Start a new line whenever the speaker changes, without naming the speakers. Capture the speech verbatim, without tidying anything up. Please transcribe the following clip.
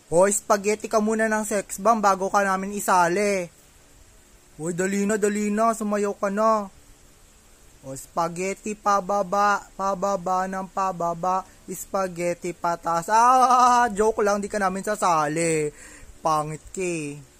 Hoy, spaghetti ka muna ng sex bomb bago ka namin isali. Hoy, dali na, dali na, sumayaw ka na. O, spaghetti pababa, pababa ng pababa, spaghetti pataas. Ah, joke lang, di ka namin sasali. Pangit ka eh.